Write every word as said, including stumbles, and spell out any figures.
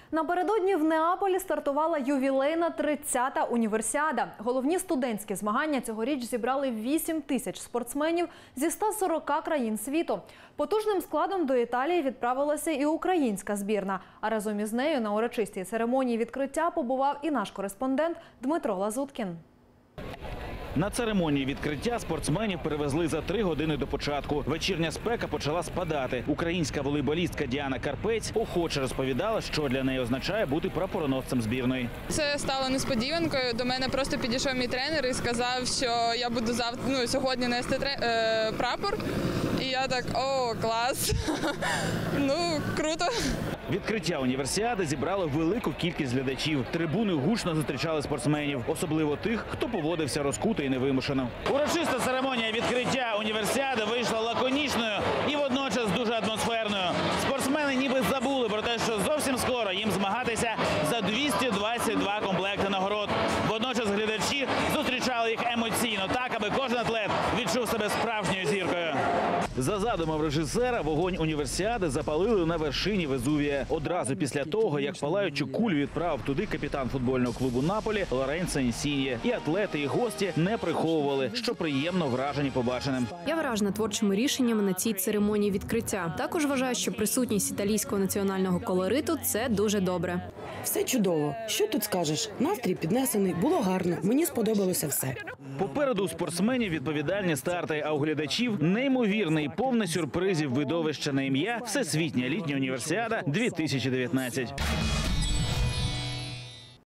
Напередодні в Неаполі стартувала ювілейна тридцята універсіада. Головні студентські змагання цьогоріч зібрали вісім тисяч спортсменів зі ста сорока країн світу. Потужним складом до Італії відправилася і українська збірна. А разом із нею на урочистій церемонії відкриття побував і наш кореспондент Дмитро Лазуткін. На церемонії відкриття спортсменів перевезли за три години до початку. Вечірня спека почала спадати. Українська волейболістка Діана Карпець охоче розповідала, що для неї означає бути прапороносцем збірної. Це стало несподіванкою. До мене просто підійшов мій тренер і сказав, що я буду завтра, ну, сьогодні нести тре... е, прапор. І я так, о, клас, ну, круто. Відкриття універсіади зібрало велику кількість глядачів. Трибуни гучно зустрічали спортсменів, особливо тих, хто поводився розкуто і невимушено. Урочиста церемонія відкриття універсіади вийшла лаконічною і водночас дуже атмосферною. Спортсмени ніби забули про те, що зовсім скоро їм змагатися за двісті двадцять два комплекти нагород. Водночас глядачі зустрічали їх емоційно, так, аби кожен атлет відчув себе справжньою зіркою. За задумом режисера, вогонь універсіади запалили на вершині Везувія. Одразу після того, як палаючу кулю відправив туди капітан футбольного клубу Наполі Лоренцо Інсіньє. І атлети, і гості не приховували, що приємно вражені побаченим. Я вражена творчими рішеннями на цій церемонії відкриття. Також вважаю, що присутність італійського національного колориту – це дуже добре. Все чудово. Що тут скажеш? Настрій піднесений, було гарно, мені сподобалося все. Попереду у спортсменів відповідальні старти, а у глядачів неймовірне і повне сюрпризів видовище на ім'я Всесвітня літня універсіада дві тисячі дев'ятнадцять.